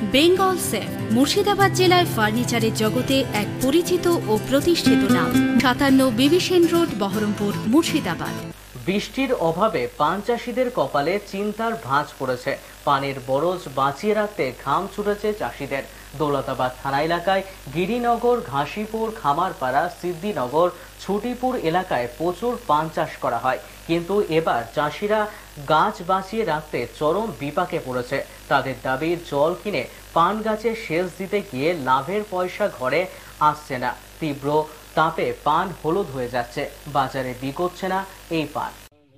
Bengal safe Murshidabad জেলায় ফার্নিচারের জগতে এক পরিচিত ও প্রতিষ্ঠিত নাম। 57 বিবি সেন রোড, বহরমপুর, মুর্শিদাবাদ। বৃষ্টির অভাবে পান চাষিদের কপালে চিন্তার ভাঁজ পড়েছে। পানের বরজ বাঁচিয়ে রাখতে ঘাম ছুটেছে চাষিদের। দৌলতাবাদ থানা এলাকায় গিরিনগর, ঘাসিপুর, খামারপাড়া, সিদ্দিনগর, ছুটিপুর এলাকায় প্রচুর পান চাষ করা হয়, কিন্তু এবার চাষিরা গাছ বাঁচিয়ে রাখতে চরম বিপাকে পড়েছে। তাদের দাবি, জল কিনে পান গাছে সেচ দিতে গিয়ে লাভের পয়সা ঘরে আসছে না। তীব্র তাপে পান হলুদ হয়ে যাচ্ছে, বাজারে বিকোচ্ছে না এই পান।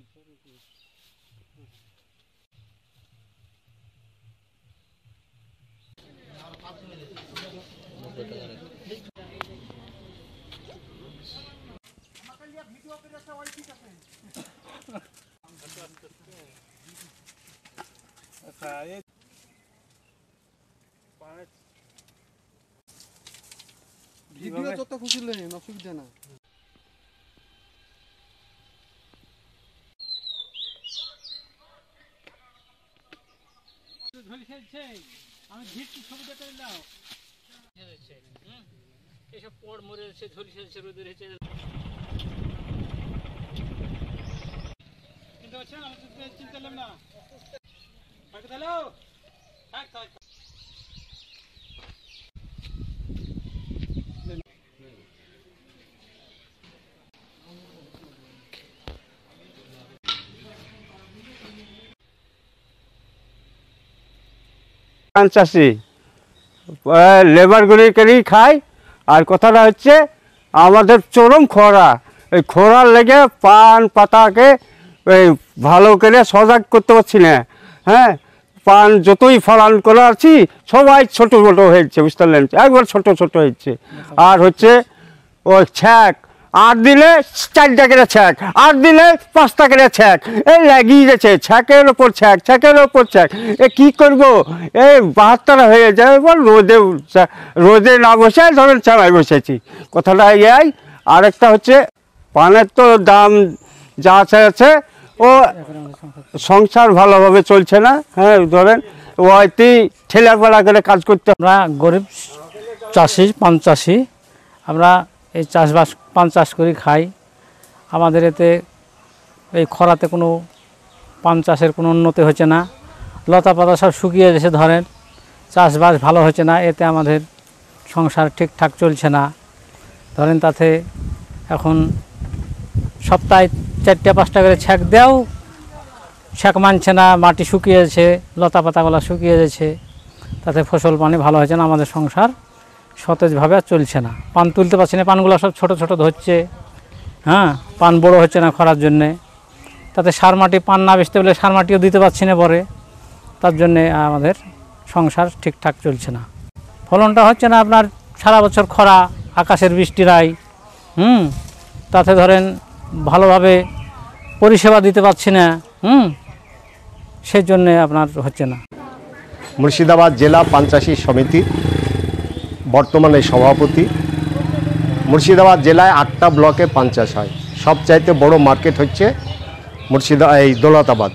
ভিডিও যত খুশি নেন, অসুবিধা না। আমি ভিড়টি ছবিটা করলাম, এসব পড় মরে যাচ্ছে, ঝুলি খেলছে, রোদে রয়েছে। চিন্তা করছেন, আমি চিন্তা করলাম না। হ্যালো, থাক থাক। চাষি লেবারগুলিকেই খায়। আর কথাটা হচ্ছে আমাদের চরম খরা, এই খরার লেগে পান পাতাকে ভালো করে সজাগ করতে পারছি না। হ্যাঁ, পান যতই ফলান করে আছি সবাই ছোটো ছোটো হয়েছে, বুঝতে পারলেন, একবার ছোটো ছোটো হচ্ছে। আর হচ্ছে ওই ছ্যাঁক, আর দিলে 4টা করে ছ্যাঁক, আর দিলে 5টা করে ছ্যাঁক, এই লাগিয়ে গেছে, ছ্যাঁকের ওপর ছ্যাঁক, ছ্যাঁকের ওপর ছ্যাঁক। এ কী করবো, এই 72 হয়ে যায়। এবার রোদে না বসে ধরেন চালায় বসেছি, কথাটা এই। আরেকটা হচ্ছে পানের তো দাম যা আছে, ও সংসার ভালোভাবে চলছে না। হ্যাঁ, ধরেন ওইতেই ঠেলাপেলা করে কাজ করতে। আমরা গরিব চাষি, পান চাষি, আমরা এই চাষবাস পান চাষ করে খাই। আমাদের এতে এই খরাতে কোনো পান চাষের কোনো উন্নতি হচ্ছে না। লতা পাতা সব শুকিয়ে গেছে, ধরেন চাষবাস ভালো হচ্ছে না। এতে আমাদের সংসার ঠিকঠাক চলছে না। ধরেন তাতে এখন সপ্তাহে 4টা 5টা করে ছ্যাঁক দেও, ছ্যাঁক মানছে না, মাটি শুকিয়ে যাচ্ছে, লতা পাতাগুলো শুকিয়ে যাচ্ছে, তাতে ফসল পানি ভালো হচ্ছে না। আমাদের সংসার সতেজভাবে আর চলছে না। পান তুলতে পারছি না, পানগুলো সব ছোট ছোট ধরছে। হ্যাঁ, পান বড় হচ্ছে না খরার জন্যে। তাতে সার মাটি, পান না বেচতে বলে সার মাটিও দিতে পারছি না পরে। তার জন্যে আমাদের সংসার ঠিকঠাক চলছে না। ফলনটা হচ্ছে না, আপনার সারা বছর খরা, আকাশের বৃষ্টি নাই। তাতে ধরেন ভালোভাবে পরিষেবা দিতে পারছি না। সেই জন্যে আপনার হচ্ছে না। মুর্শিদাবাদ জেলা পান চাষী সমিতি বর্তমানে সভাপতি। মুর্শিদাবাদ জেলায় 8টা ব্লকে পান চাষ হয়। সবচাইতে বড় মার্কেট হচ্ছে এই দৌলতাবাদ।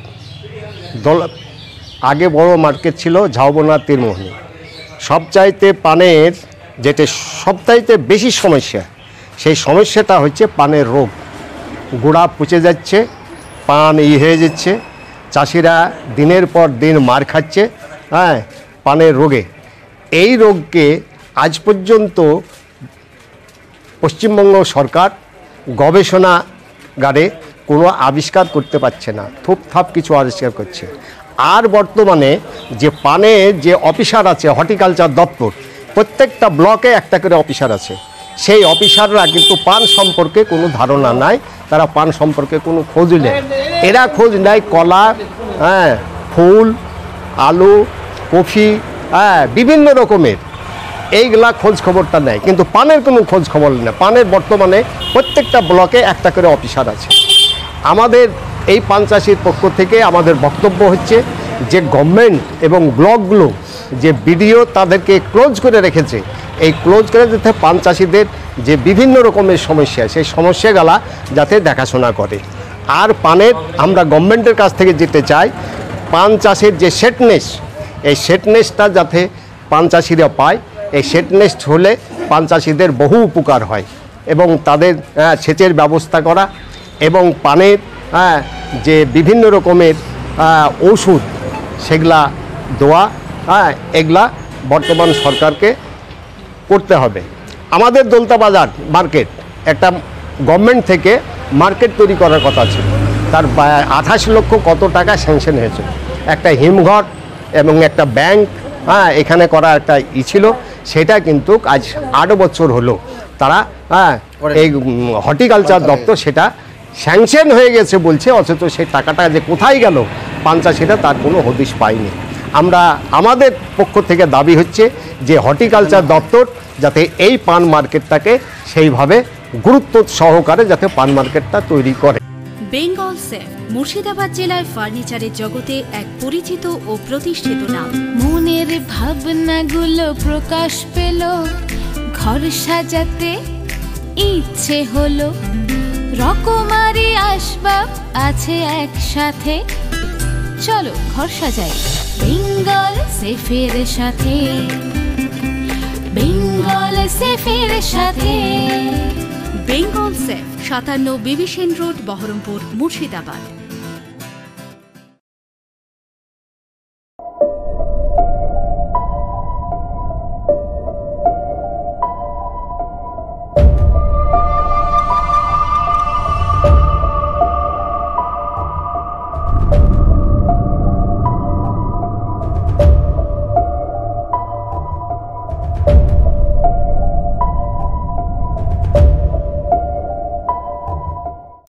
আগে বড় মার্কেট ছিল ঝাউবনা, তীরমোহনী। সবচাইতে পানের যেটা সবচাইতে বেশি সমস্যা, সেই সমস্যাটা হচ্ছে পানের রোগ। গোড়া পচে যাচ্ছে, পান হয়ে যাচ্ছে, চাষিরা দিনের পর দিন মার খাচ্ছে। হ্যাঁ, পানের রোগে। এই রোগকে আজ পর্যন্ত পশ্চিমবঙ্গ সরকার গবেষণাগারে কোনো আবিষ্কার করতে পারছে না, থুপথাপ কিছু আবিষ্কার করছে। আর বর্তমানে যে পানের যে অফিসার আছে, হর্টিকালচার দপ্তর, প্রত্যেকটা ব্লকে একটা করে অফিসার আছে। সেই অফিসাররা কিন্তু পান সম্পর্কে কোনো ধারণা নাই, তারা পান সম্পর্কে কোনো খোঁজ নেয়। এরা খোঁজ নেয় কলা, হ্যাঁ, ফুল, আলু, কফি, হ্যাঁ, বিভিন্ন রকমের এইগুলা খোঁজ খবরটা নেয়, কিন্তু পানের কোনো খোঁজ খবর নেই। পানের বর্তমানে প্রত্যেকটা ব্লকে একটা করে অফিসার আছে। আমাদের এই পান চাষির পক্ষ থেকে আমাদের বক্তব্য হচ্ছে যে গভর্নমেন্ট এবং ব্লকগুলো যে বিডিও তাদেরকে ক্লোজ করে রেখেছে, এই ক্লোজ করে যাতে পান চাষিদের যে বিভিন্ন রকমের সমস্যা, সেই সমস্যাগুলা যাতে দেখাশোনা করে। আর পানের আমরা গভর্নমেন্টের কাছ থেকে যেতে চাই, পান চাষের যে সেটনেস, এই সেটনেসটা যাতে পান চাষিরা পায়। এই শেড নেস্ট হলে পান চাষিদের বহু উপকার হয় এবং তাদের সেচের ব্যবস্থা করা এবং পানের যে বিভিন্ন রকমের ওষুধ সেগুলা দেওয়া, এগুলা বর্তমান সরকারকে করতে হবে। আমাদের দৌলতাবাজার মার্কেট একটা গভর্নমেন্ট থেকে মার্কেট তৈরি করার কথা ছিল, তার 28 লক্ষ কত টাকা স্যাংশন হয়েছে। একটা হিমঘর এবং একটা ব্যাংক এখানে করা একটা ছিল, সেটা কিন্তু আজ 8 বছর হলো তারা এই হর্টিকালচার দপ্তর সেটা স্যাংশন হয়ে গেছে বলছে, অথচ সেই টাকাটা যে কোথায় গেল পান চাষিরা তার কোনো হদিশ পায়নি। আমাদের পক্ষ থেকে দাবি হচ্ছে যে হর্টিকালচার দপ্তর যাতে এই পান মার্কেটটাকে সেইভাবে গুরুত্ব সহকারে যাতে পান মার্কেটটা তৈরি করে। বেঙ্গল সেফ মুর্শিদাবাদ জেলায় ফার্নিচারের জগতে এক পরিচিত ও প্রতিষ্ঠিত নাম। মনের ভাবনাগুলো প্রকাশ পেল, ঘর সাজাতে ইচ্ছে হলো, রকমারি আসবাব আছে একসাথে, চলো ঘর সাজাই বেঙ্গল সেফের সাথে, বেঙ্গল সেফের সাথে। Bengal Safe 57 B B Sen road, Baharampur, Murshidabad.